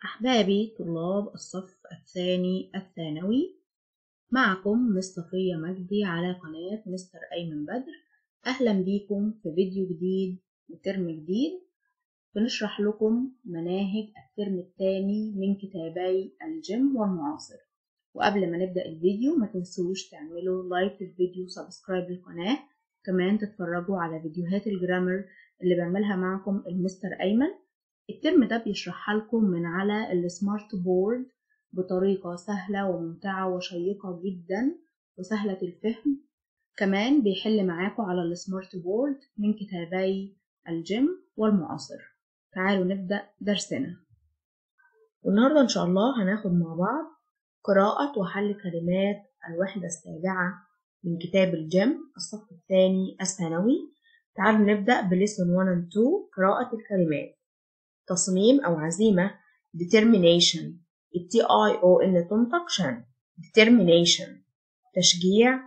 أحبابي طلاب الصف الثاني الثانوي، معكم مس صفية مجدي على قناة مستر أيمن بدر. أهلا بيكم في فيديو جديد وترم جديد بنشرح لكم مناهج الترم الثاني من كتابي الجيم والمعاصر. وقبل ما نبدأ الفيديو ما تنسوش تعملوا لايك للفيديو وسبسكرايب للقناة، كمان تتفرجوا على فيديوهات الجرامر اللي بعملها معكم المستر أيمن. الترم ده بيشرحها لكم من على السمارت بورد بطريقة سهلة وممتعة وشيقة جدا وسهلة الفهم. كمان بيحل معاكم على السمارت بورد من كتابي الجيم والمعاصر. تعالوا نبدأ درسنا. والنهاردة إن شاء الله هناخد مع بعض قراءة وحل كلمات الوحدة السابعة من كتاب الجيم الصف الثاني الثانوي. تعالوا نبدأ بليسون 1 and 2 قراءة الكلمات. تصميم أو عزيمة determination T-I-O-N تنطق شن determination. تشجيع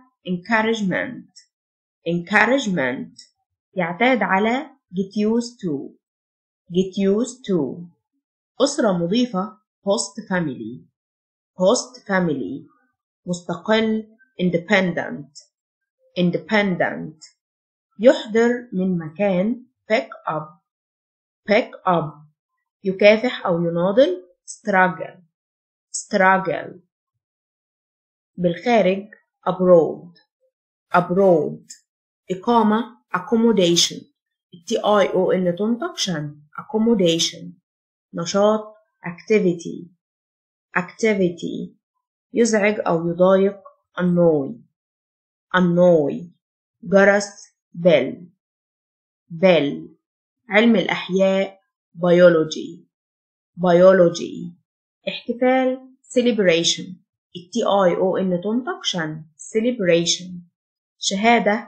encouragement يعتاد على get used to. أسرة مضيفة host family. مستقل independent. يحضر من مكان pick up. يكافح أو يناضل struggle. بالخارج abroad. إقامة accommodation T-I-O-N تنطق شن accommodation. نشاط activity. يزعج أو يضايق annoy. جرس bell. علم الأحياء biology. احتفال celebration T-I-O-N تنطق شن celebration. شهادة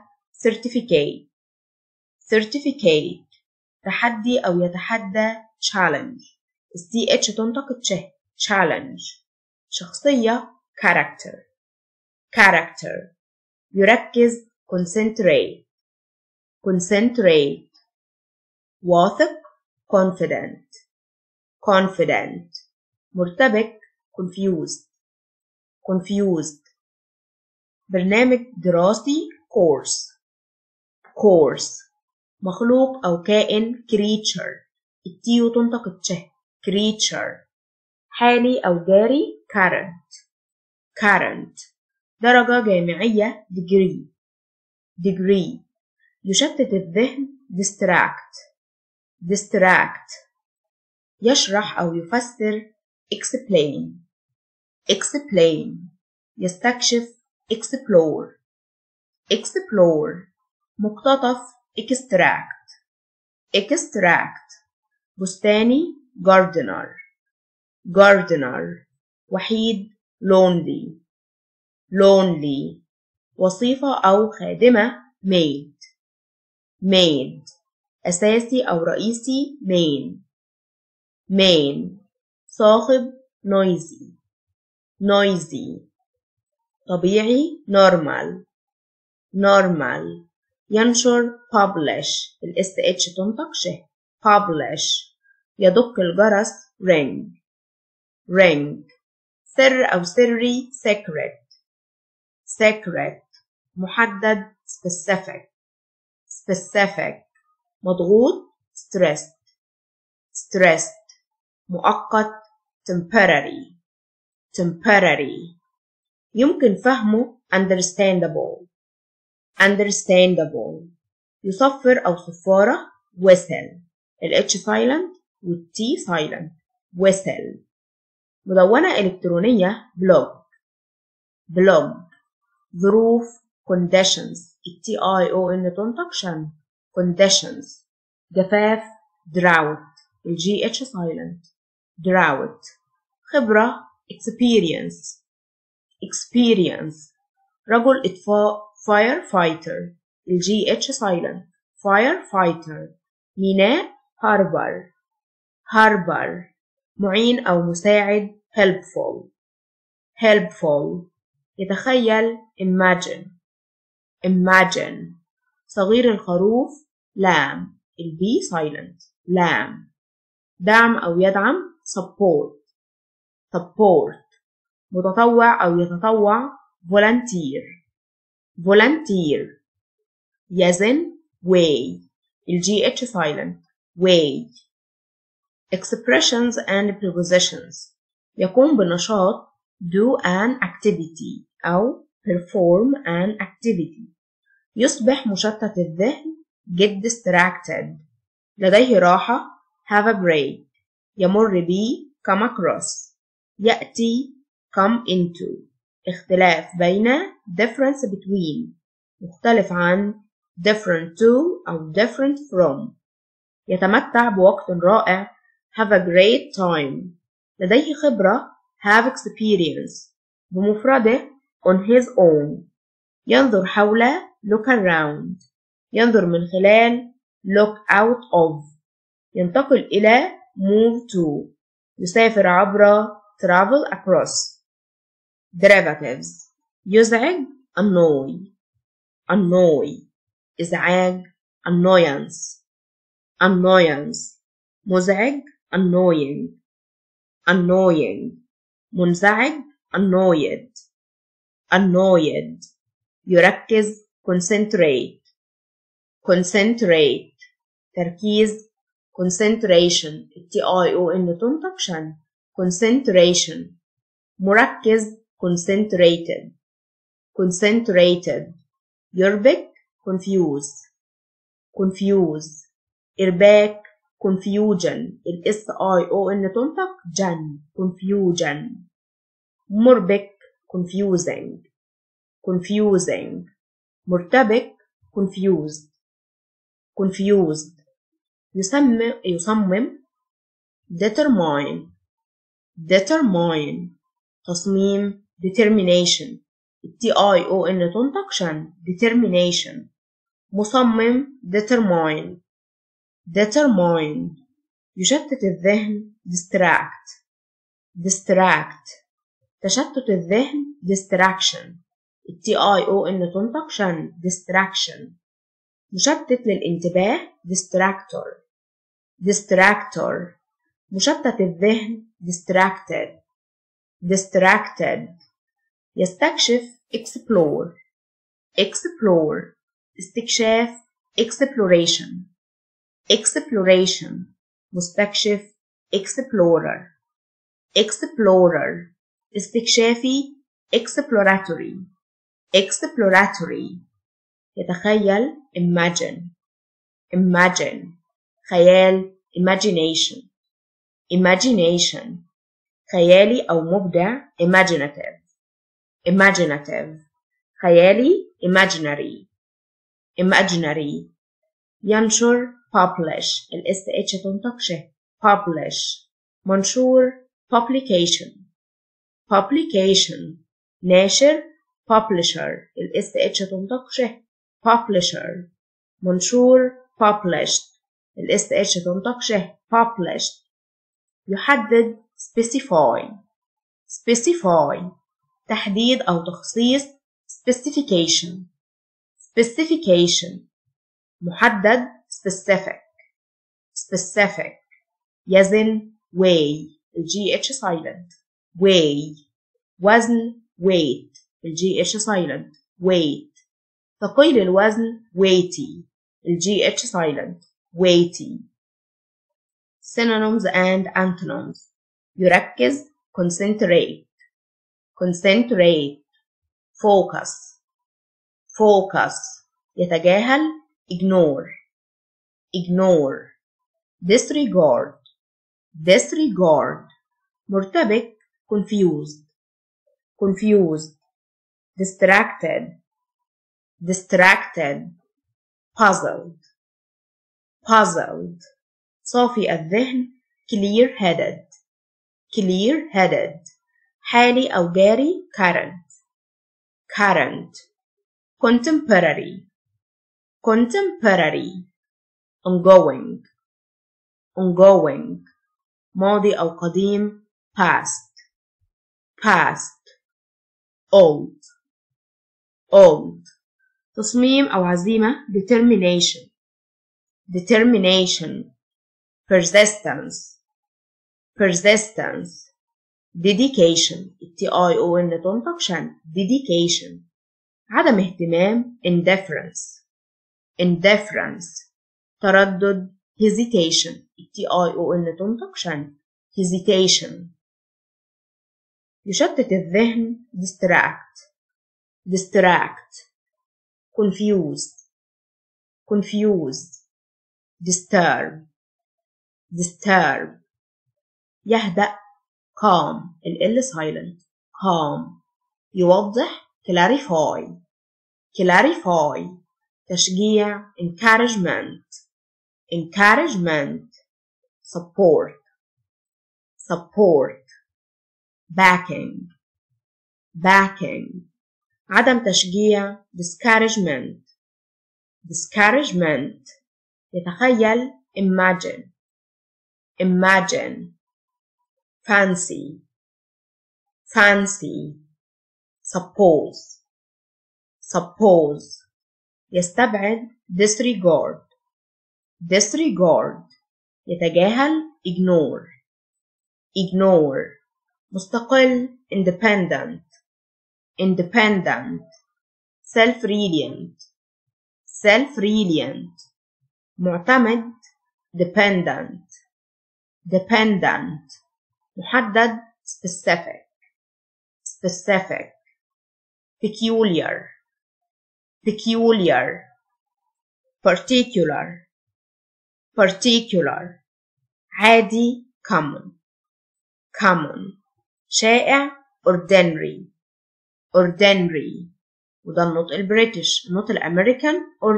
certificate. تحدي أو يتحدى challenge T-H تنطق challenge. شخصية character. يركز concentrate. واثق confident. مرتبك confused. برنامج دراسي course. مخلوق أو كائن creature التيو تنطق creature. حالي أو جاري current. درجة جامعية degree. يشتت الذهن distract. يشرح أو يفسر explain. يستكشف explore. مقتطف extract. بستاني gardener. وحيد lonely. وظيفة أو خادمة maid. أساسي أو رئيسي main. صاخب noisy. طبيعي normal. ينشر publish SH تنطق publish. يدق الجرس ring. سر أو سري secret. محدد specific. مضغوط stressed. مؤقت temporary. يمكن فهمه understandable. يصفر أو صفارة whistle H silent والT silent whistle. مدونة إلكترونية blog. ظروف conditions T-I-O-N تنطق شن conditions. جفاف drought GH silent drought. خبرة experience. رجل إطفاء firefighter GH silent firefighter. ميناء harbor. معين أو مساعد helpful. يتخيل imagine. صغير الخروف lamb B silent lamb. دعم أو يدعم support متطوع أو يتطوع volunteer يزن way GH silent way expressions and prepositions يقوم بنشاط do an activity أو perform an activity يصبح مشتت الذهن get distracted لديه راحة have a break يمر بي come across يأتي come into اختلاف بين difference between مختلف عن different to أو different from يتمتع بوقت رائع have a great time لديه خبرة have experience بمفرده on his own ينظر حوله look around ينظر من خلال look out of ينتقل إلى move to يسافر عبر travel across derivatives يزعج annoy إزعاج annoyance مزعج annoying منزعج annoyed يركز concentrate تركيز concentration TION تنطق شن concentration مركز concentrated يربك confuse إرباك confusion SION تنطق جن confusion مربك confusing مرتبك confused يصمم determine تصميم determination TION تنطق شن determination مصمم determine يشتت الذهن distract تشتت الذهن distraction TION تنطق شن distraction مشتت للانتباه distractor مشتت الذهن distracted يستكشف explore استكشاف exploration مستكشف explorer استكشافي exploratory يتخيل imagine خيال imagination خيالي أو مبدع imaginative خيالي imaginary ينشر publish SH تنطق شه publish منشور publication ناشر publisher SH تنطق شه publisher منشور published SH تنطق شه published يحدد specify تحديد أو تخصيص specification محدد specific يزن weigh GH silent weigh وزن weight GH silent weight ثقيل الوزن weighty GH silent weighty synonyms and antonyms يركز concentrate focus يتجاهل ignore disregard مرتبك confused distracted puzzled صافي الذهن clear headed حالي أو جاري current contemporary ongoing ماضي أو قديم past old تصميم أو عزيمة determination persistence dedication T-I-O-N تنطق شن dedication. عدم اهتمام indifference تردد hesitation T-I-O-N تنطق شن hesitation. يشتت الذهن distract confused disturb. يهدأ calm ال silent calm. يوضح clarify. تشجيع encouragement support backing. عدم تشجيع discouragement. يتخيل imagine fancy suppose. يستبعد disregard. يتجاهل ignore. مستقل independent self-reliant. معتمد dependent. محدد specific peculiar particular. عادي common. شائع ordinary. وده النطق البريتش. النطق الأمريكان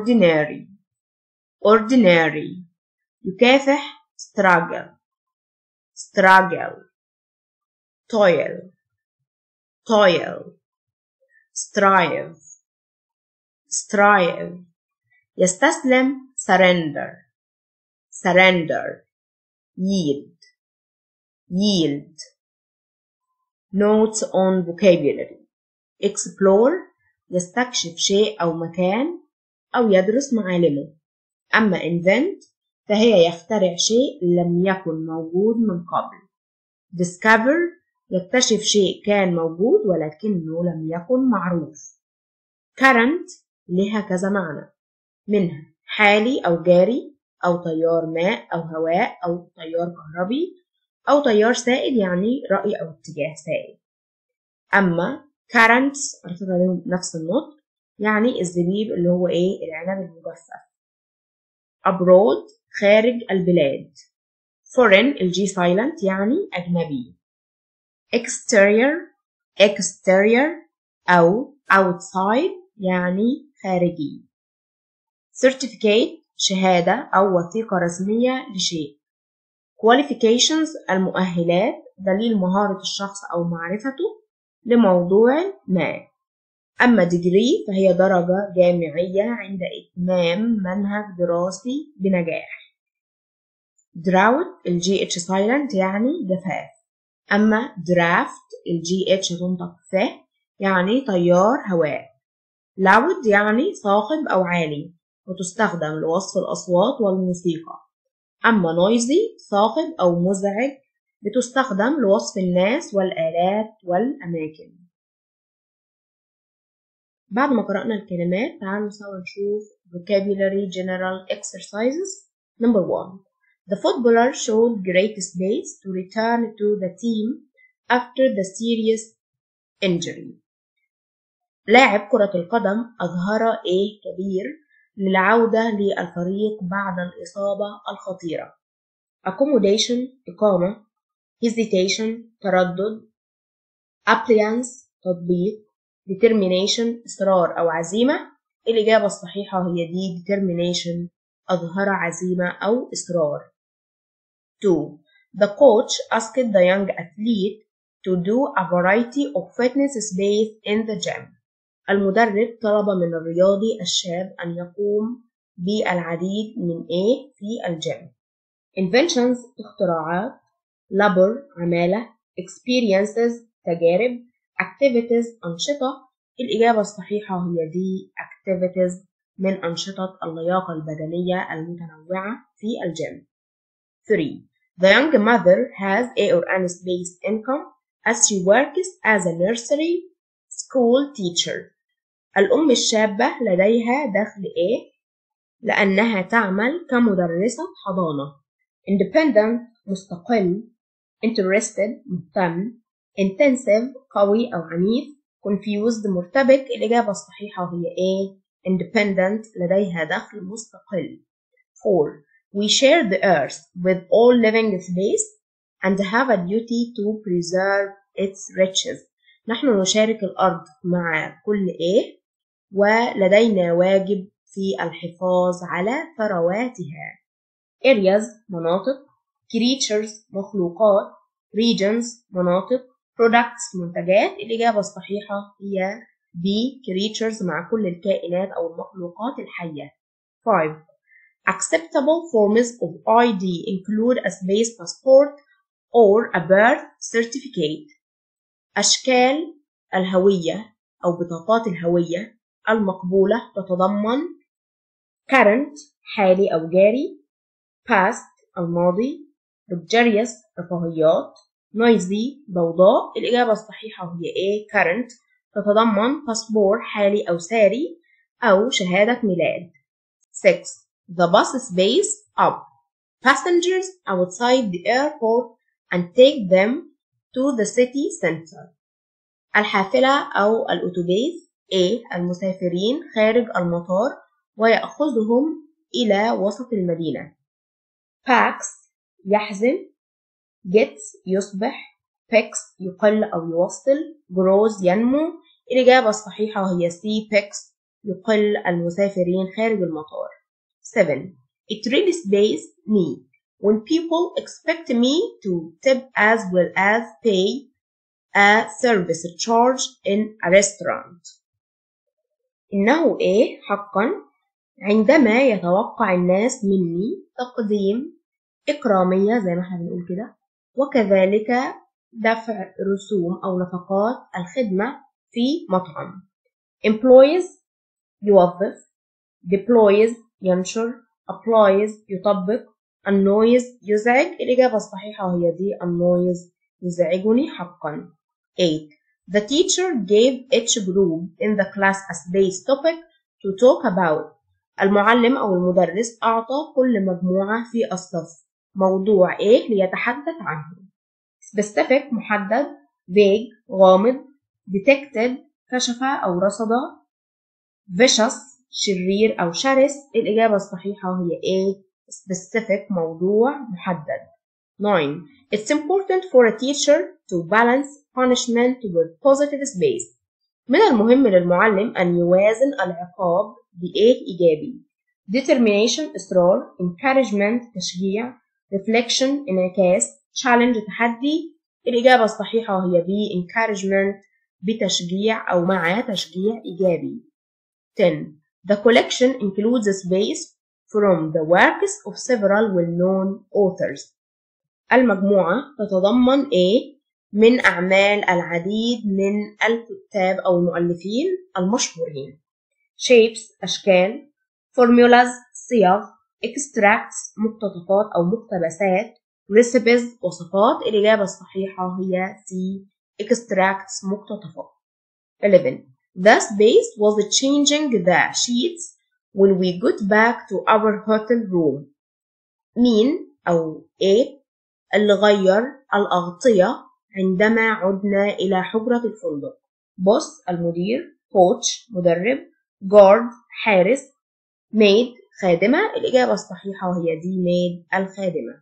ordinary. يكافح struggle toil strive. يستسلم surrender yield. notes on vocabulary explore. يستكشف شيء أو مكان أو يدرس معالمه. أما invent فهي يخترع شيء لم يكن موجود من قبل. discover يكتشف شيء كان موجود ولكنه لم يكن معروف. current لها كذا معنى، منها حالي أو جاري أو تيار ماء أو هواء أو تيار كهربي أو تيار سائل يعني رأي أو اتجاه سائل. أما currents عليهم نفس النطق يعني الزبيب اللي هو العنب المجفف. abroad خارج البلاد. foreign الجي silent يعني أجنبي. exterior أو outside يعني خارجي. certificate شهادة أو وثيقة رسمية لشيء. qualifications المؤهلات دليل مهارة الشخص أو معرفته لموضوع ما. أما degree فهي درجة جامعية عند إتمام منهج دراسي بنجاح. drought الجي اتش silent يعني جفاف. أما draft الجي اتش تنطق ف يعني تيار هواء. loud يعني صاخب أو عالي وتستخدم لوصف الأصوات والموسيقى. أما noisy صاخب أو مزعج بتستخدم لوصف الناس والآلات والأماكن. بعد ما قرأنا الكلمات تعالوا سوا نشوف vocabulary general exercises. Number 1. The footballer showed great space to return to the team after the serious injury. لاعب كرة القدم أظهر كبير للعودة للفريق بعد الإصابة الخطيرة. accommodation إقامة. hesitation تردد. appliance تطبيق. determination إصرار أو عزيمة. الإجابة الصحيحة هي دي determination أظهر عزيمة أو إصرار. 2. The coach asked the young athlete to do a variety of fitness space in the gym. المدرب طلب من الرياضي الشاب أن يقوم بالعديد من في الجيم. inventions اختراعات. labor عمالة. experiences تجارب. activities أنشطة. الإجابة الصحيحة هي دي activities من أنشطة اللياقة البدنية المتنوعة في الجيم. 3. The young mother has a or an space income as she works as a nursery school teacher. الأم الشابة لديها دخل A لأنها تعمل كمدرسة حضانة. Independent مستقل. Interested مهتم. Intensive قوي أو عنيف. Confused مرتبك. الإجابة الصحيحة هي A. Independent لديها دخل مستقل. 4. We share the earth with all living space and have a duty to preserve its riches. نحن نشارك الأرض مع كل A ولدينا واجب في الحفاظ على ثرواتها. areas مناطق. creatures مخلوقات. regions مناطق. products منتجات. الإجابة الصحيحة هي B. creatures مع كل الكائنات أو المخلوقات الحية. 5. Acceptable forms of ID include a space passport or a birth certificate. أشكال الهوية أو بطاقات الهوية المقبولة تتضمن current حالي أو جاري. past الماضي. luxurious رفاهيات. noisy ضوضاء. الإجابة الصحيحة هي A. current تتضمن باسبور حالي أو ساري أو شهادة ميلاد. 6. The bus space up passengers outside the airport and take them to the city center. الحافلة أو الأتوبيس A. المسافرين خارج المطار ويأخذهم إلى وسط المدينة. packs يحزم. gets يصبح. picks يقل أو يوصل. grows ينمو. الإجابة الصحيحة هي C. picks يقل المسافرين خارج المطار. 7. It really space me when people expect me to tip as well as pay a service charge in a restaurant. إنه إيه حقا عندما يتوقع الناس مني تقديم إكرامية زي ما احنا بنقول كده وكذلك دفع رسوم أو نفقات الخدمة في مطعم. employees يوظف. deploys ينشر. applies يطبق. annoys يزعج. الإجابة الصحيحة هي دي annoys يزعجني حقا. 8. The teacher gave each group in the class a space topic to talk about. المعلم أو المدرس أعطى كل مجموعة في الصف موضوع إيه ليتحدث عنه. specific محدد. vague غامض. detected كشف أو رصد. vicious شرير أو شرس. الإجابة الصحيحة هي A. specific موضوع محدد. 9. It's important for a teacher to balance punishment with positive space. من المهم للمعلم أن يوازن العقاب بإيه إيجابي. determination إصرار. encouragement تشجيع. reflection انعكاس. challenge تحدي. الإجابة الصحيحة هي B. encouragement بتشجيع أو مع تشجيع إيجابي. 10. The collection includes a space from the works of several well-known authors. المجموعة تتضمن A. من أعمال العديد من الكتاب أو المؤلفين المشهورين. shapes أشكال. formulas صيغ. extracts مقتطفات أو مقتبسات. recipes وصفات. الإجابة الصحيحة هي C. extracts مقتطفات. 11. The space was changing the sheets when we got back to our hotel room. مين أو A اللي غير الأغطية عندما عدنا إلى حجرة الفندق. boss المدير. coach مدرب. guard حارس. maid خادمة. الإجابة الصحيحة هي دي maid الخادمة.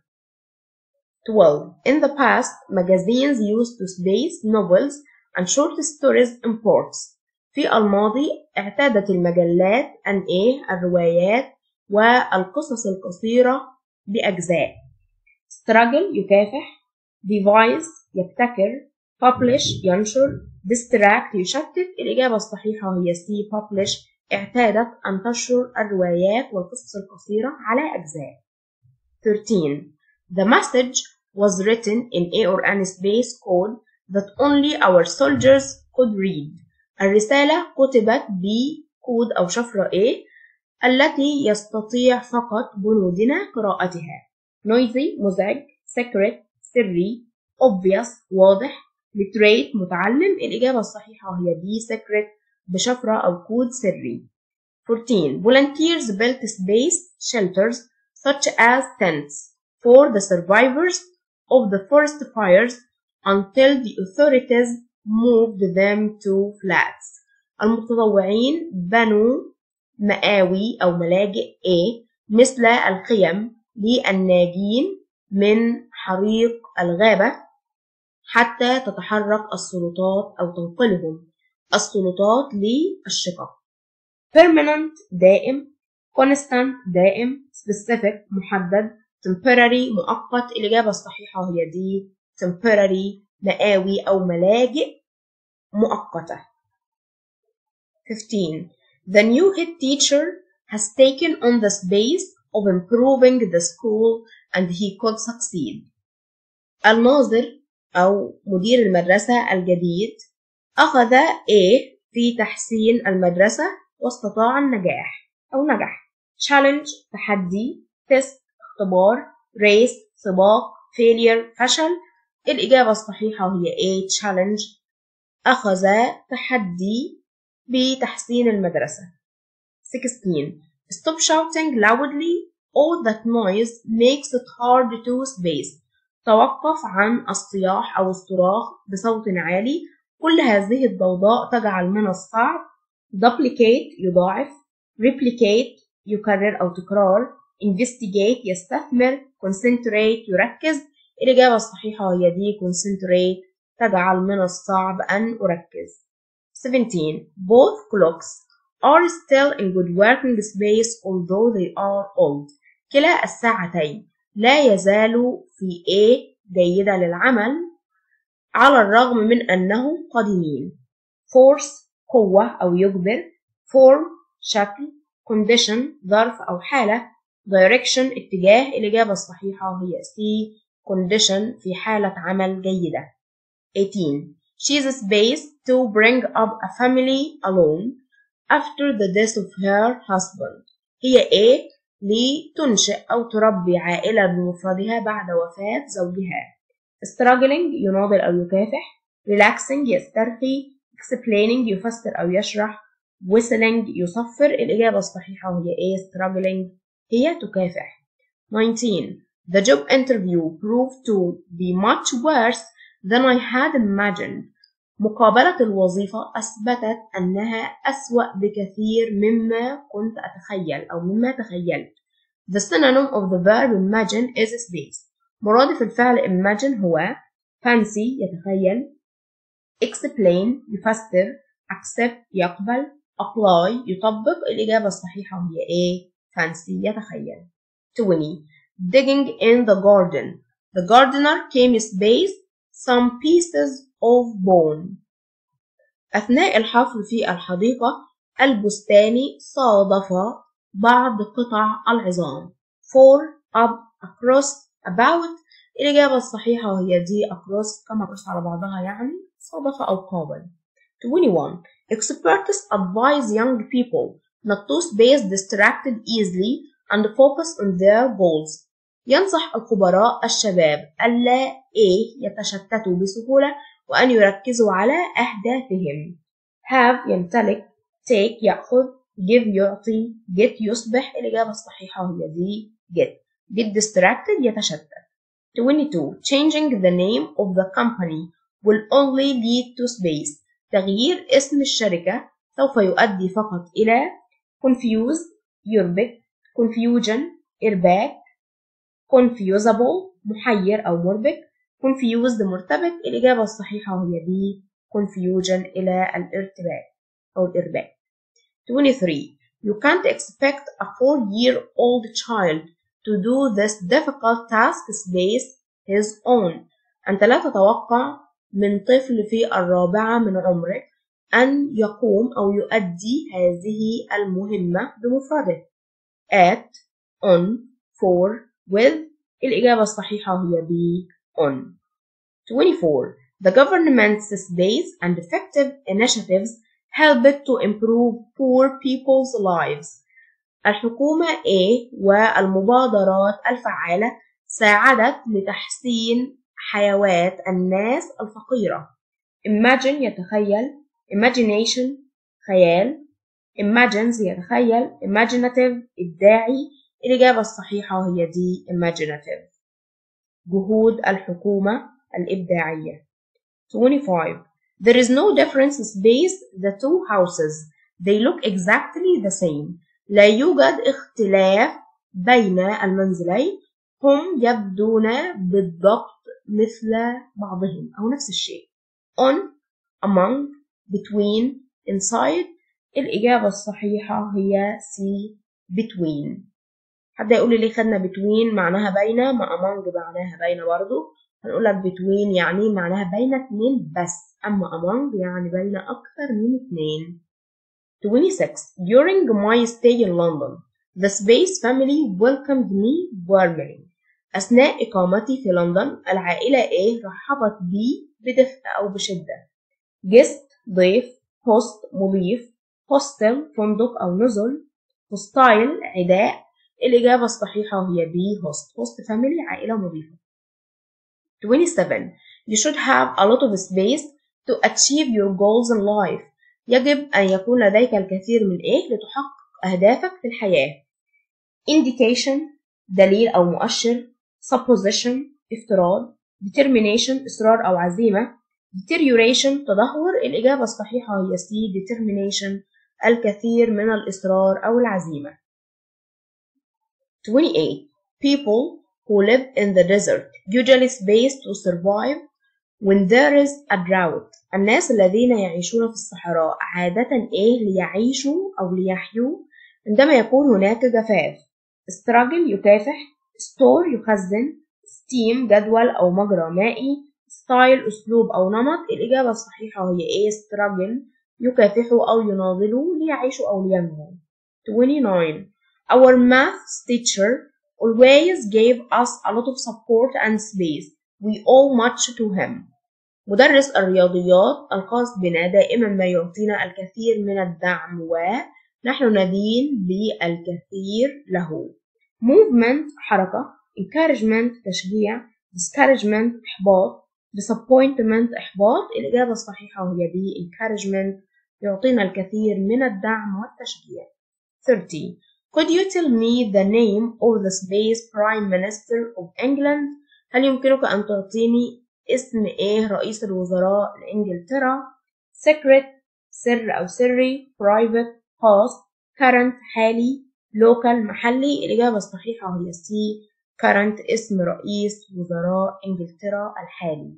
12. In the past, magazines used to space novels and short stories in parts. في الماضي اعتادت المجلات أن الروايات والقصص القصيرة بأجزاء. struggle يكافح. devise يبتكر. publish ينشر. distract يشتت. الإجابة الصحيحة هي C. publish اعتادت أن تنشر الروايات والقصص القصيرة على أجزاء. 13. The message was written in A or N space code that only our soldiers could read. الرسالة كتبت بكود أو شفرة A التي يستطيع فقط جنودنا قراءتها. noisy مزعج. secret سري. obvious واضح. literate متعلم. الإجابة الصحيحة هي B secret بشفرة أو كود سري. 14. Volunteers built space shelters such as tents for the survivors of the forest fires until the authorities moved them to flats. المتطوعين بنوا مآوي أو ملاجئ A مثل الخيم للناجين من حريق الغابة حتى تتحرك السلطات أو تنقلهم السلطات للشقق. permanent دائم، constant دائم، specific محدد، temporary مؤقت. الإجابة الصحيحة هي دي temporary مآوي أو ملاجئ مؤقتة. 15. The new head teacher has taken on the space of improving the school and he could succeed. الناظر أو مدير المدرسة الجديد أخذ A في تحسين المدرسة واستطاع النجاح أو نجح. challenge تحدي، test اختبار، race سباق، failure فشل. الإجابة الصحيحة هي A challenge أخذ تحدي بتحسين المدرسة. 16. Stop shouting loudly. All that noise makes it hard to space. توقف عن الصياح أو الصراخ بصوت عالي. كل هذه الضوضاء تجعل من الصعب. duplicate يضاعف، replicate يكرر أو تكرار، investigate يستثمر، concentrate يركز. الإجابة الصحيحة هي دي concentrate تجعل من الصعب أن أركز. 17. Both clocks are still in good working space although they are old. كلا الساعتين لا يزالوا في A جيدة للعمل على الرغم من أنهم قديمين. force قوة أو يجبر، form شكل، condition ظرف أو حالة، direction اتجاه. الإجابة الصحيحة هي C condition في حالة عمل جيدة. 18. She's space to bring up a family alone after the death of her husband. هي A لتنشئ أو تربي عائلة بمفردها بعد وفاة زوجها. struggling يناضل أو يكافح، relaxing يسترخي، explaining يفسر أو يشرح، whistling يصفر. الإجابة الصحيحة هي A struggling هي تكافح. 19. The job interview proved to be much worse than I had imagined. مقابلة الوظيفة أثبتت أنها أسوأ بكثير مما كنت أتخيل أو مما تخيلت. The synonym of the verb imagine is space. مرادف الفعل imagine هو fancy يتخيل، explain يفسر، accept يقبل، apply يطبق. الإجابة الصحيحة هي A fancy يتخيل. 20. Digging in the garden. The gardener came space some pieces of bone. أثناء الحفر في الحديقة البستاني صادف بعض قطع العظام. for, up, across, about. الإجابة الصحيحة هي دي across كما قص على بعضها يعني صادف أو قابل. 21. Experts advise young people not to stay distracted easily and focus on their goals. ينصح الخبراء الشباب ألا يتشتتوا بسهولة وأن يركزوا على أهدافهم. have يمتلك، take يأخذ، give يعطي، get يصبح. الإجابة الصحيحة هي دي get distracted يتشتت. 22. Changing the name of the company will only lead to space. تغيير اسم الشركة سوف يؤدي فقط إلى confuse يربك، confusion إرباك، confusable محير أو مربك، confused مرتبك. الإجابة الصحيحة هي دي confusion إلى الارتباك أو الإرباك. 23. You can't expect a 4-year-old child to do this difficult task space his own. أنت لا تتوقع من طفل في 4 من عمره أن يقوم أو يؤدي هذه المهمة بمفرده. at, on, for, with. الإجابة الصحيحة هي B on. 24. The government's space and effective initiatives helped to improve poor people's lives. الحكومة A والمبادرات الفعالة ساعدت لتحسين حياة الناس الفقيرة. imagine يتخيل، imagination خيال، imagines يتخيل، imaginative إبداعي. الإجابة الصحيحة هي دي imaginative. جهود الحكومة الإبداعية. 25. There is no difference space the two houses. They look exactly the same. لا يوجد اختلاف بين المنزلين. هم يبدون بالضبط مثل بعضهم أو نفس الشيء. On, among, between, inside. الإجابة الصحيحة هي C. between. حد يقول لي ليه خدنا between معناها بين، ما among معناها بين برضو. هنقول لك between يعني معناها بين اتنين بس، أما among يعني بين أكثر من اتنين. 26. During my stay in London, the Space family welcomed me warmly. أثناء إقامتي في لندن العائلة رحبت بي بدفء أو بشدة. guest ضيف، host مضيف، hostel فندق أو نزل، hostile عداء. الإجابة الصحيحة هي B. host family عائلة مضيفة. 27. You should have a lot of space to achieve your goals in life. يجب أن يكون لديك الكثير من لتحقق أهدافك في الحياة. indication دليل أو مؤشر، supposition افتراض، determination إصرار أو عزيمة، deterioration تدهور. الإجابة الصحيحة هي C. determination الكثير من الإصرار أو العزيمة. 28. People who live in the desert usually space to survive when there is a drought. الناس الذين يعيشون في الصحراء عادة ليعيشوا أو ليحيوا عندما يكون هناك جفاف. struggle يكافح، store يخزن، steam جدول أو مجرى مائي، style أسلوب أو نمط. الإجابة الصحيحة هي struggle يكافحوا أو يناضلوا ليعيشوا أو لينموا. 29. Our math teacher always gave us a lot of support and space. We owe much to him. مدرس الرياضيات الخاص بنا دائما ما يعطينا الكثير من الدعم ونحن ندين بالكثير له. movement حركة، encouragement تشجيع، discouragement إحباط، disappointment إحباط. الإجابة الصحيحة هي B. encouragement يعطينا الكثير من الدعم والتشجيع. 30. Could you tell me the name of the space Prime Minister of England? هل يمكنك أن تعطيني اسم رئيس الوزراء لإنجلترا؟ secret سر أو سري، private خاص، current حالي، local محلي. الإجابة الصحيحة هي C. current اسم رئيس وزراء إنجلترا الحالي.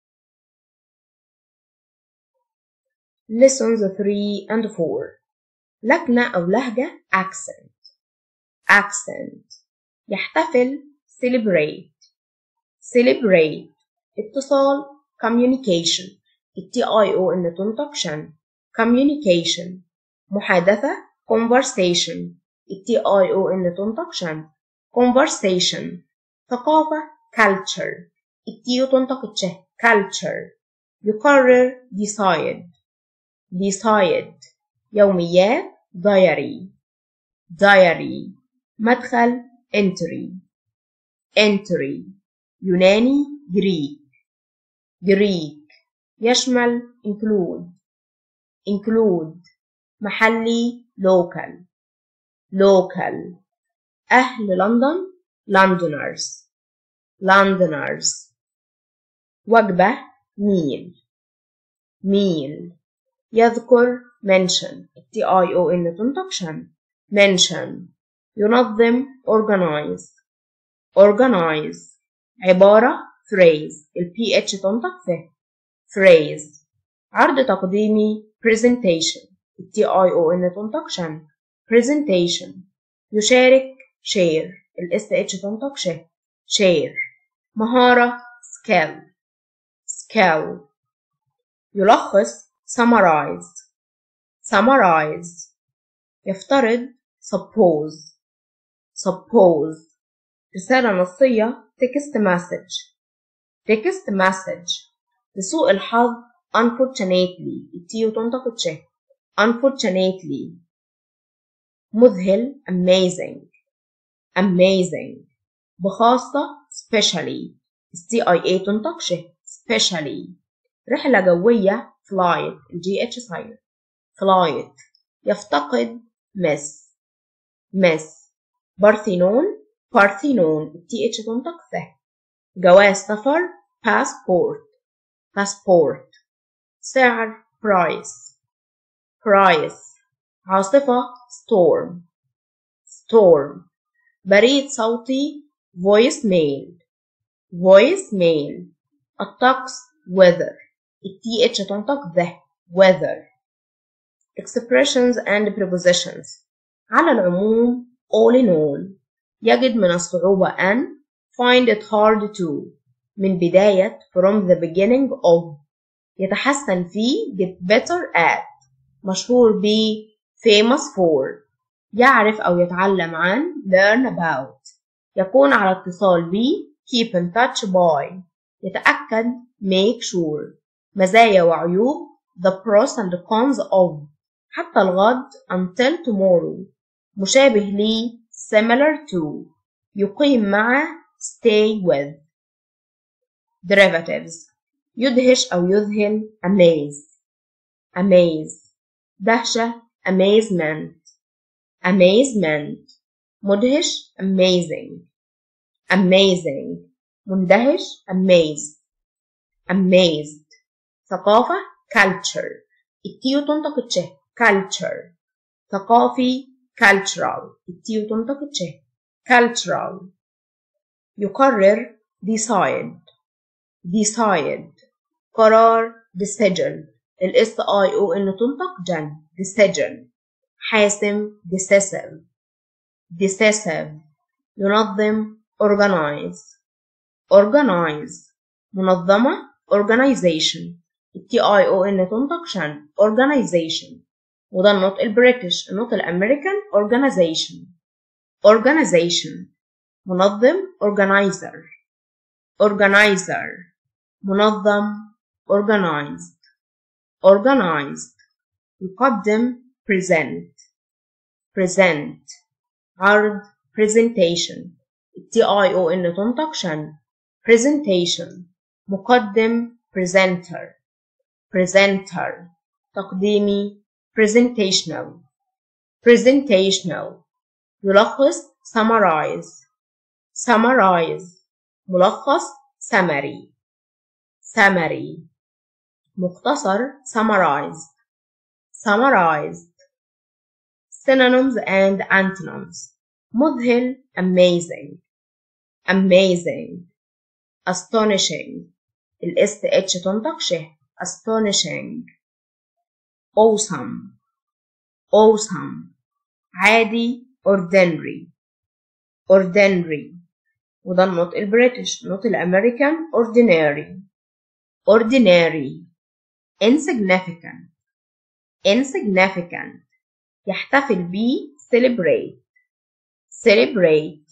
lessons 3 and 4. لكنة أو لهجة accent. يحتفل celebrate اتصال communication TIO إن تنطق شن communication. محادثة conversation TIO إن تنطق شن conversation. ثقافة culture التيو تنطق تشه culture. يقرر decide. يوميات diary. مدخل entry. يوناني Greek. يشمل include. محلي local. أهل لندن Londoners. وجبة meal. يذكر mention TIO إن تنطق شن mention. ينظم organize. عبارة phrase PH تنطق فيه phrase. عرض تقديمي presentation TIO إن تنطق شن presentation. يشارك share SH تنطق share. مهارة skill. يلخص summarize. يفترض suppose. رسالة نصية text message. لسوء الحظ unfortunately التيو تنطق تشه unfortunately. مذهل amazing. بخاصة specially TIA تنطق شه specially. رحلة جوية flight GH silent flight. يفتقد miss. بارثينون TH تنطق ث. جواز سفر passport. سعر price. عاصفة storm. بريد صوتي voicemail. الطقس weather TH تنطق ذ weather. expressions and prepositions. على العموم all in all. يجد من الصعوبة أن find it hard to. من بداية from the beginning of. يتحسن فيه get better at. مشهور ب famous for. يعرف أو يتعلم عن learn about. يكون على اتصال ب keep in touch by. يتأكد make sure. مزايا وعيوب the pros and cons of. حتى الغد until tomorrow. مشابه لي similar to. يقيم مع stay with. derivatives. يدهش أو يذهل amaze. دهشة amazement. مدهش amazing. مندهش amazed. ثقافة culture. التيو تنطق التش culture. ثقافي cultural. التيو تنطق التش cultural. يقرر decide. قرار decision. الاس اي او ان تنطق جن decision. حاسم decisive. ينظم organize. منظمة organization. التي اي او ان تنطق شن organization. وده النطق البريتش. النطق الامريكان organization. منظم organizer. منظم organized. يقدم present. عرض presentation. التي اي او ان تنطق شن presentation. مقدم presenter. تقديمي presentational. يلخص summarize. ملخص summary. مختصر summarized. synonyms and antonyms. مذهل amazing. astonishing. الاس اتش تنطق شه astonishing. awesome. عادي ordinary. وده النطق البريتش. النطق الامريكان ordinary. insignificant. يحتفل ب celebrate.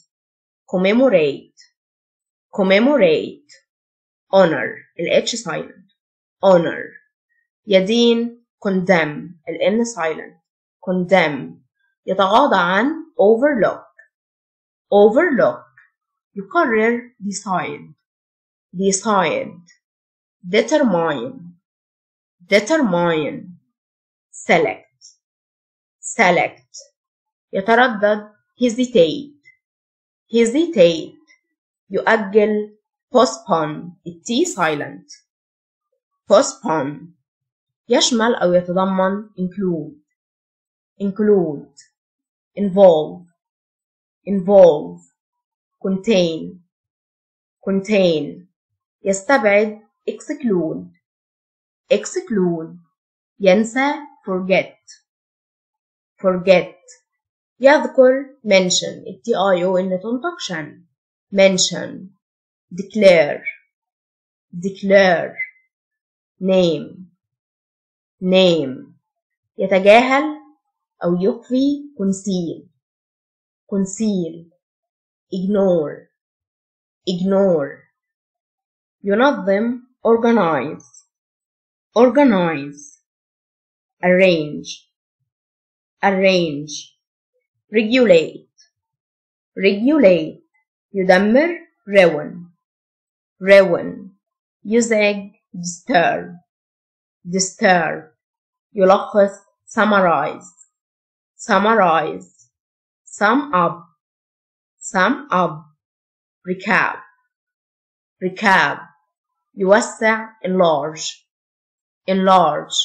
commemorate. honor. الاتش silent honor. يدين condemn. الان silent condemn. يتغاضى عن overlook. يقرر decide. determine. select. يتردد hesitate. يؤجل postpone. التي silent postpone. يشمل أو يتضمن include. involve. contain. يستبعد exclude. ينسى forget. يذكر mention. التي اي او ان تنطق شن mention. declare. name. يتجاهل أو يخفي conceal. ignore. ينظم organize. arrange. regulate. يدمر ruin. يزعج disturb يلخص summarize sum up recap يوسع enlarge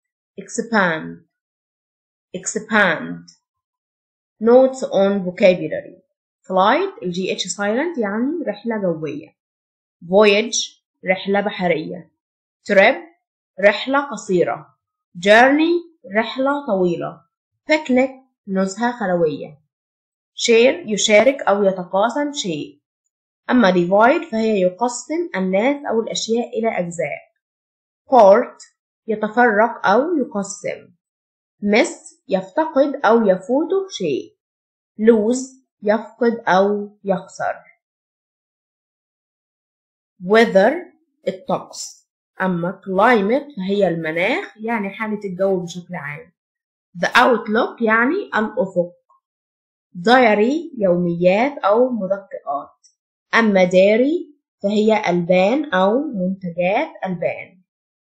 expand notes on vocabulary flight GH silent يعني رحلة جوية voyage رحلة بحرية trip رحلة قصيرة journey رحلة طويلة picnic نزهة خلوية share يشارك أو يتقاسم شيء أما divide فهي يقسم الناس أو الأشياء إلى أجزاء part يتفرق أو يقسم miss يفتقد أو يفوته شيء lose يفقد أو يخسر weather الطقس أما climate فهي المناخ يعني حالة الجو بشكل عام the outlook يعني الأفق diary يوميات أو مدققات أما dairy فهي ألبان أو منتجات ألبان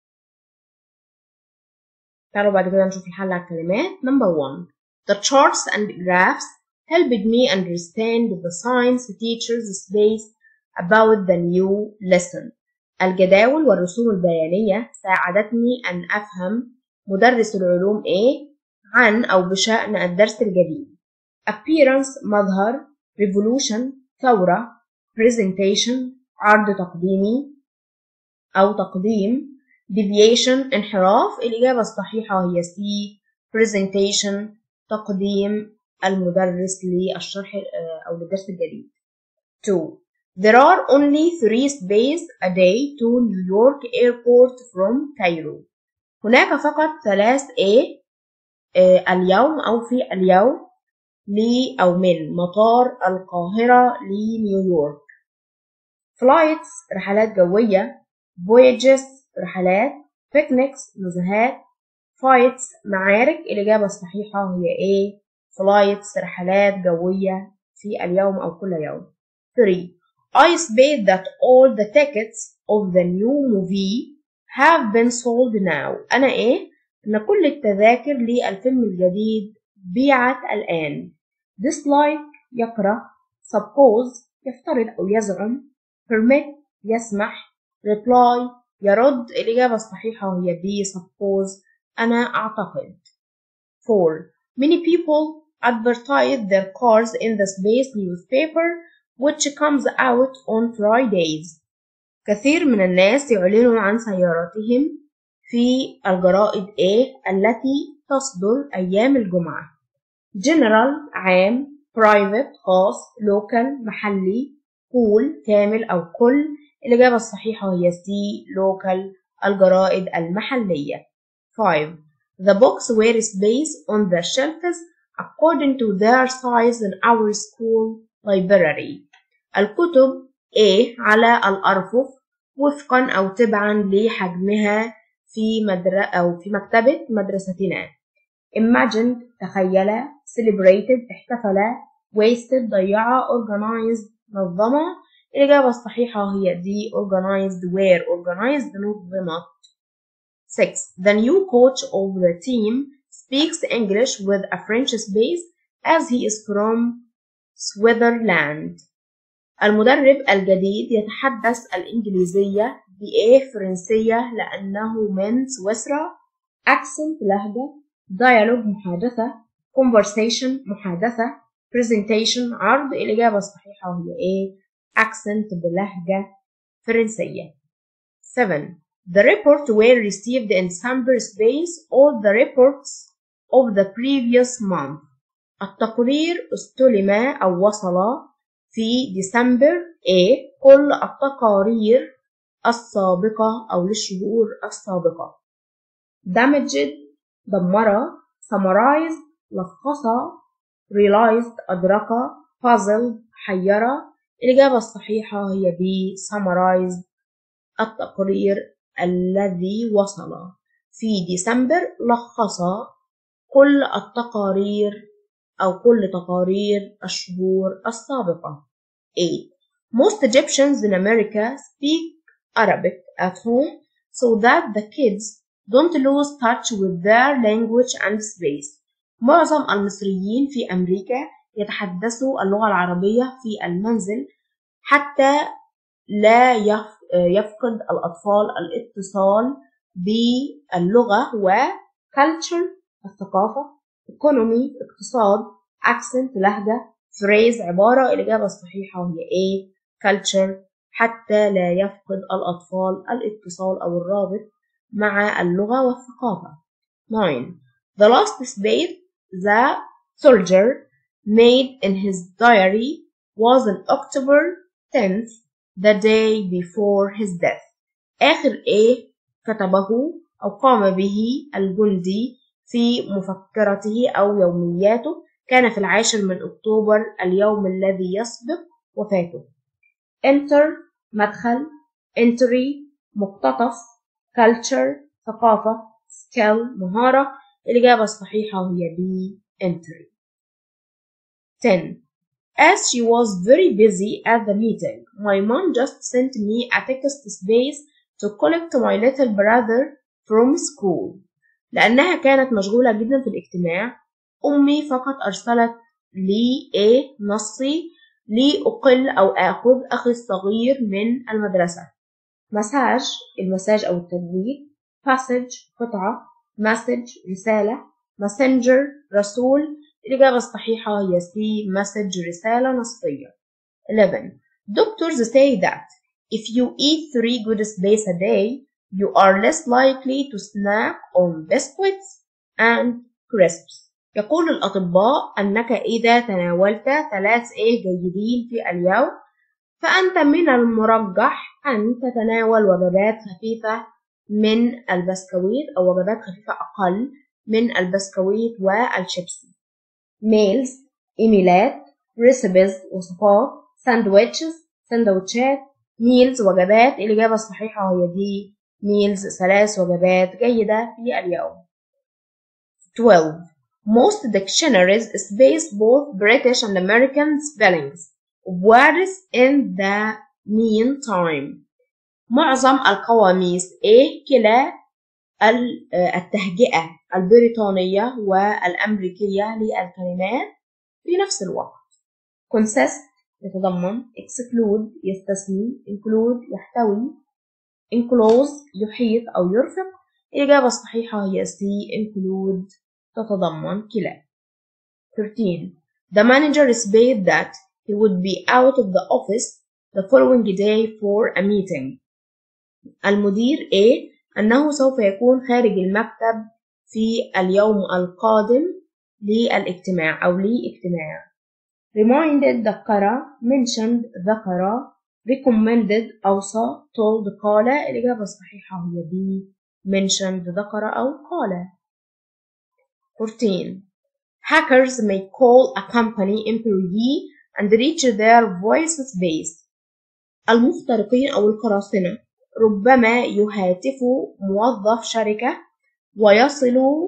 تعالوا بعد كده نشوف الحل على الكلمات number 1 the charts and graphs helped me understand the science teacher's space about the new lesson الجداول والرسوم البيانية ساعدتني أن أفهم مدرس العلوم إيه عن أو بشأن الدرس الجديد appearance مظهر revolution ثورة presentation عرض تقديمي أو تقديم deviation انحراف الإجابة الصحيحة هي C presentation تقديم المدرس للشرح أو للدرس الجديد 2 There are only 3 spaces a day to New York airport from Cairo هناك فقط 3 اليوم أو في اليوم أو من مطار القاهرة لنيويورك flights رحلات جوية voyages رحلات picnics نزهات fights معارك الإجابة الصحيحة هي A flights رحلات جوية في اليوم أو كل يوم 3 I spent that all the tickets of the new movie have been sold now أنا إن كل التذاكر للفيلم الجديد بيعت الآن dislike يكره suppose يفترض أو يزعم permit يسمح reply يرد الإجابة الصحيحة هي B suppose أنا أعتقد 4 Many people advertise their cars in the space newspaper which comes out on Fridays كثير من الناس يعلنون عن سياراتهم في الجرائد التي تصدر أيام الجمعة general عام private خاص local محلي كول كامل أو كل الإجابة الصحيحة هي C local الجرائد المحلية 5 The books were spaced on the shelves according to their size in our school library الكتب على الأرفف وفقا أو تبعا لحجمها في مكتبة مدرستنا imagined تخيل celebrated احتفل wasted ضيع organized نظم الإجابة الصحيحة هي D organized where organized نظمت 6 The new coach of the team speaks English with a French space as he is from Switzerland المدرب الجديد يتحدث الإنجليزية فرنسية لأنه من سويسرا accent لهجة dialogue محادثة conversation محادثة presentation عرض الإجابة الصحيحة هي accent بلهجة فرنسية 7 The report were received in December space all the reports of the previous month التقرير استلم أو وصل في ديسمبر كل التقارير السابقة أو للشهور السابقة damaged دمر summarize لخص realized أدرك puzzled حير الإجابة الصحيحة هي B summarize التقرير الذي وصل في ديسمبر لخص كل التقارير أو كل تقارير الشهور السابقة 8 Most Egyptians in America speak Arabic at home so that the kids don't lose touch with their language and space. معظم المصريين في أمريكا يتحدثوا اللغة العربية في المنزل حتى لا يفقد الأطفال الاتصال باللغة. و culture الثقافة، economy اقتصاد، accent لهجة، phrase عبارة. الإجابة الصحيحة هي A culture، حتى لا يفقد الأطفال الاتصال أو الرابط مع اللغة والثقافة. 9. The last space the soldier made in his diary was on October 10th, the day before his death. آخر كتبه أو قام به الجندي في مفكرته أو يومياته كان في 10 من أكتوبر، اليوم الذي يسبق وفاته. enter مدخل، entry مقتطف، culture ثقافة، skill مهارة. الإجابة الصحيحة هي B entry. 10. As she was very busy at the meeting, my mom just sent me a text space to collect my little brother from school. لأنها كانت مشغولة جدا في الاجتماع، أمي فقط أرسلت لي نصي لأقل أو آخذ أخي الصغير من المدرسة. مساج المساج أو التبويب، passage قطعة، message رسالة، messenger رسول. الإجابة الصحيحة هي C message رسالة نصية. 11. Doctors say that if you eat 3 good space a day, you are less likely to snack on biscuits and crisps. يقول الأطباء أنك إذا تناولت 3 جيدين في اليوم فأنت من المرجح أن تتناول وجبات خفيفة من البسكويت أو وجبات خفيفة أقل من البسكويت والشيبسي. meals إيميلات، recipes وصفات، sandwiches سندوتشات، meals وجبات. الإجابة الصحيحة هي دي meals 3 وجبات جيدة في اليوم. 12. Most dictionaries space both British and American spellings of words in the meantime. معظم القواميس كلا التهجئة البريطانية والأمريكية للكلمات في نفس الوقت. consist يتضمن، exclude يستثني، include يحتوي، enclose يحيط أو يرفق. الإجابة الصحيحة هي C include تتضمن كلا. 13. The manager said that he would be out of the office the following day for a meeting. المدير أنه سوف يكون خارج المكتب في اليوم القادم للاجتماع أو لاجتماع. reminded ذكر، mentioned ذكر، recommended أوصى، told قال. الإجابة الصحيحة هي B mentioned ذكر أو قال. 14. Hackers may call a company employee and reach their voice space. المخترقين أو القراصنة ربما يهاتفوا موظف شركة ويصلوا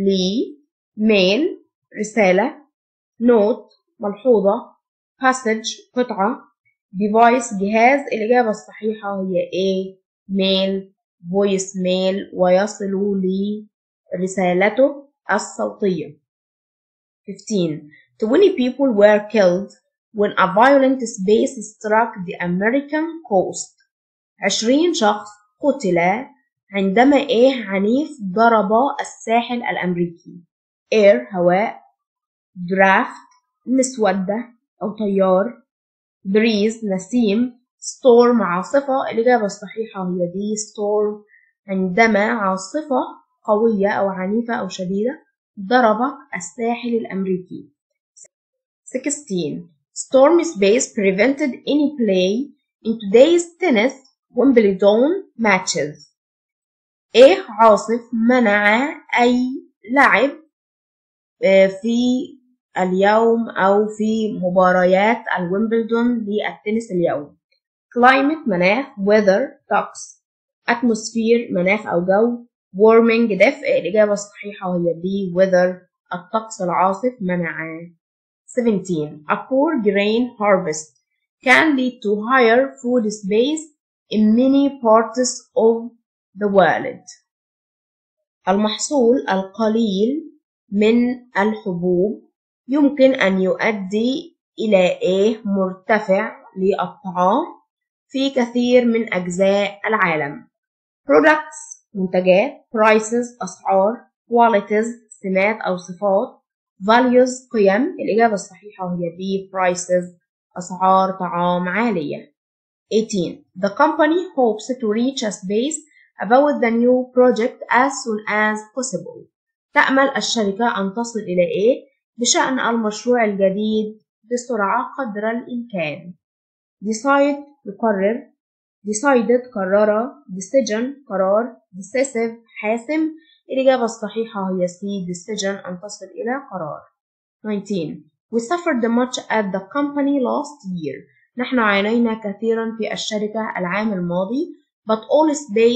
ميل رسالة، نوت ملحوظة، passage قطعة، device جهاز. الإجابة الصحيحة هي A ميل voice ميل ويصلوا لرسالته الصوتية. 15. 20 people were killed when a violent space struck the American coast. 20 شخص قتل عندما عنيف ضرب الساحل الأمريكي. air هواء، draft مسودة أو تيار، breeze نسيم، storm عاصفة. الإجابة الصحيحة هي دي storm، عندما عاصفة قوية أو عنيفة أو شديدة ضربت الساحل الأمريكي. 16. Stormy space prevented any play in today's tennis Wimbledon matches. عاصف منع أي لعب في اليوم أو في مباريات الويمبلدون للتنس اليوم. climate مناخ، weather طقس، atmosphere مناخ أو جو، warming دفء. الإجابة الصحيحة هي B weather الطقس العاصف منع. 17. A poor grain harvest can lead to higher food space in many parts of the world. المحصول القليل من الحبوب يمكن أن يؤدي إلى مرتفع للطعام في كثير من أجزاء العالم. products منتجات، prices أسعار، qualities سمات أو صفات، values قيم. الإجابة الصحيحة هي B prices أسعار طعام عالية. 18. The company hopes to reach a space about the new project as soon as possible. تأمل الشركة أن تصل إلى بشأن المشروع الجديد بسرعة قدر الإمكان. decide يقرر، decided قرر، decision قرار، decisive حاسم. الإجابة الصحيحة هي C decision أن تصل إلى قرار. 19. We suffered much at the company last year. نحن عانينا كثيرا في الشركة العام الماضي. But all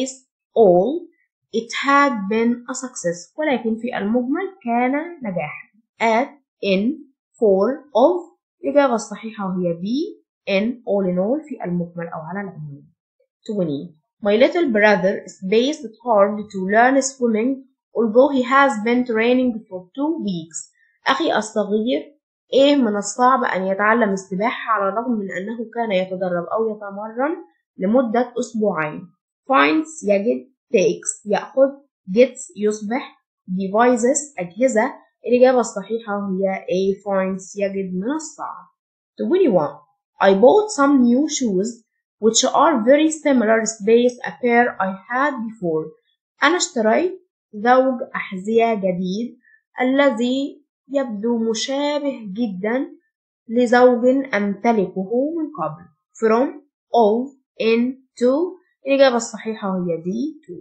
it had been a success. ولكن في المجمل كان نجاحا. at in for of. الإجابة الصحيحة هي B in all in all في المجمل أو على العموم. 20. My little brother is based hard to learn swimming although he has been training for 2 weeks. أخي الصغير من الصعب أن يتعلم السباحة على الرغم من أنه كان يتدرب أو يتمرن لمدة أسبوعين. finds يجد، takes يأخذ، gets يصبح، devices أجهزة. الإجابة الصحيحة هي A finds يجد من الصعب. 21. I bought some new shoes which are very similar space a pair I had before. أنا اشتريت زوج أحذية جديد الذي يبدو مشابه جدا لزوج أمتلكه من قبل. from of in to. الإجابة الصحيحة هي D 2.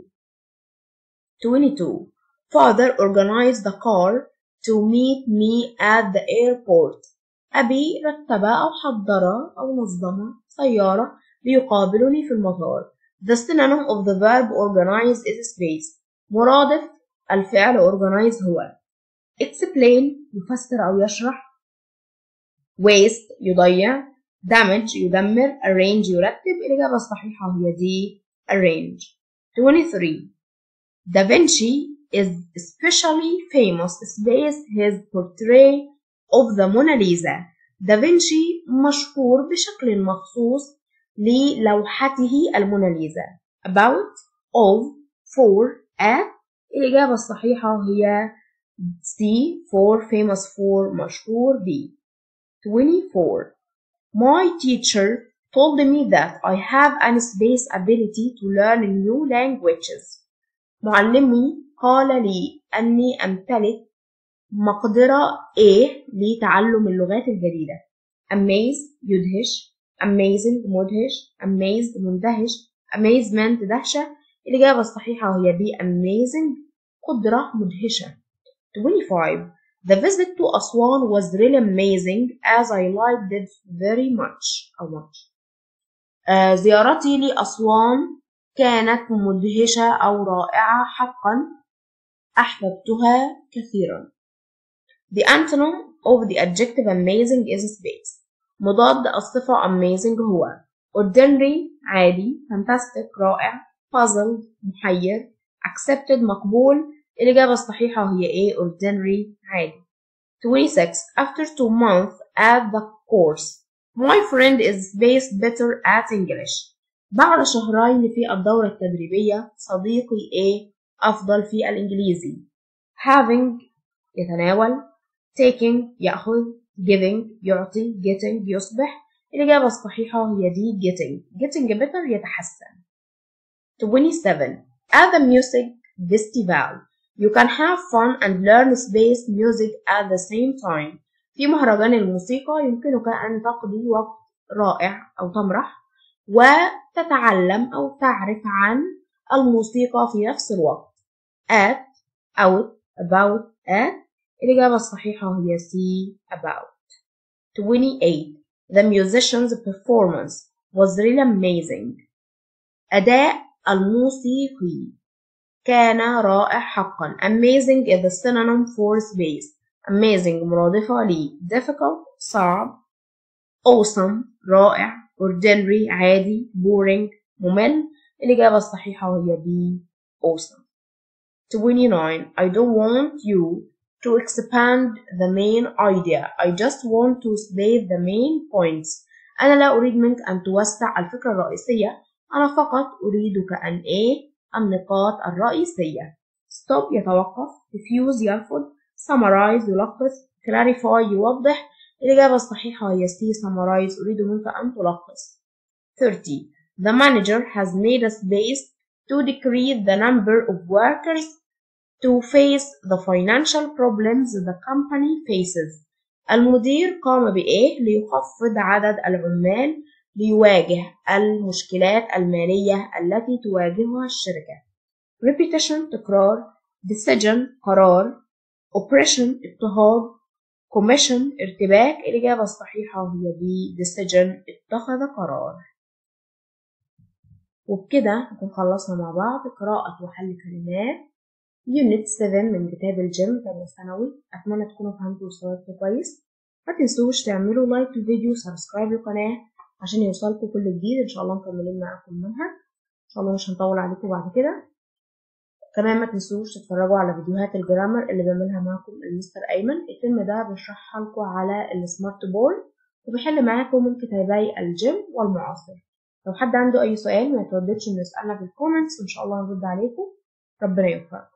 22. Father organized the car to meet me at the airport. أبي رتب أو حضر أو نظم سيارة ليقابلني في المطار. The synonym of the verb organize is space. مرادف الفعل organize هو explain يفسر أو يشرح، waste يضيع، damage يدمر، arrange يرتب. الإجابة الصحيحة هي D arrange. 23. Da Vinci is especially famous space his portrait of the Mona Lisa. دا فينشي مشهور بشكل مخصوص للوحته الموناليزا. about of for at. الإجابة الصحيحة هي C for famous for مشهور ب. 24. My teacher told me that I have an space ability to learn new languages. معلمي قال لي أني أمتلك مقدرة لتعلم اللغات الجديدة. amaze يدهش، amazing مدهش، amazed مندهش، amazement دهشة. الإجابة الصحيحة هي B amazing قدرة مدهشة. 25. The visit to Aswan was really amazing as I liked it very much. زيارتي لأسوان كانت مدهشة أو رائعة حقا، أحببتها كثيرا. The antonym of the adjective amazing is space. مضاد الصفة amazing هو ordinary عادي، fantastic رائع، puzzled محير، accepted مقبول. الإجابة الصحيحة هي A ordinary عادي. 26. After 2 months at the course my friend is based better at English. بعد شهرين في الدورة التدريبية صديقي A أفضل في الإنجليزي. having يتناول، taking يأخذ، giving يعطي، getting يصبح. الإجابة الصحيحة هي D getting better يتحسن. 27. At the music festival you can have fun and learn space music at the same time. في مهرجان الموسيقى يمكنك أن تقضي وقت رائع أو تمرح وتتعلم أو تعرف عن الموسيقى في نفس الوقت. at out about at. الإجابة الصحيحة هي C about. 28. The musician's performance was really amazing. أداء الموسيقي كان رائع حقا. amazing is the synonym for space. amazing مرادفة ل difficult صعب، awesome رائع، ordinary عادي، boring ممل. الإجابة الصحيحة هي B awesome. 29. I don't want you to expand the main idea. I just want to state the main points. أنا لا أريد منك أن توسع الفكرة الرئيسية. أنا فقط أريدك أن النقاط الرئيسية. Stop يتوقف. Diffuse يرفض. Summarize يلخص. Clarify يوضح. الإجابة الصحيحة هي C. Summarize. أريد منك أن تلخص. 30. The manager has made a space to decrease the number of workers to face the financial problems the company faces. المدير قام بإيه ليخفض عدد العمال ليواجه المشكلات المالية التي تواجهها الشركة. Repetition تكرار. Decision قرار. Oppression اضطهاد. Commission ارتباك. الإجابة الصحيحة هي B. Decision اتخذ قرار. وبكده نكون خلصنا مع بعض قراءة وحل كلمات يونت 7 من كتاب الجيم تانية ثانوي. أتمنى تكونوا فهمتوا واستوعبتوا كويس. ما تنسوش تعملوا لايك للفيديو وسبسكرايب للقناة عشان يوصلكوا كل جديد. إن شاء الله مكملين معاكم منها. إن شاء الله مش هنطول عليكم بعد كده. كمان ما تنسوش تتفرجوا على فيديوهات الجرامر اللي بعملها معاكم المستر أيمن. الترم ده بيشرحها لكم على السمارت بورد وبيحل معاكم من كتابي الجيم والمعاصر. لو حد عنده أي سؤال ما يترددش إنه يسألنا في الكومنتس وإن شاء الله هنرد عليكم. ربنا يوفقكم.